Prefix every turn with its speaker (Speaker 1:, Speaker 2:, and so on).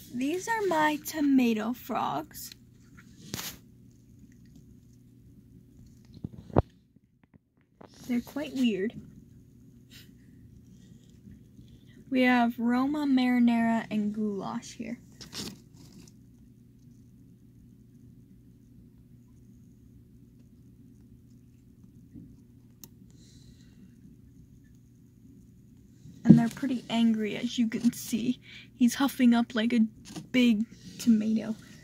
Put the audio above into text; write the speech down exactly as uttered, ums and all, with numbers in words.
Speaker 1: These are my tomato frogs. They're quite weird. We have Roma, marinara, and goulash here. And they're pretty angry, as you can see. He's huffing up like a big tomato.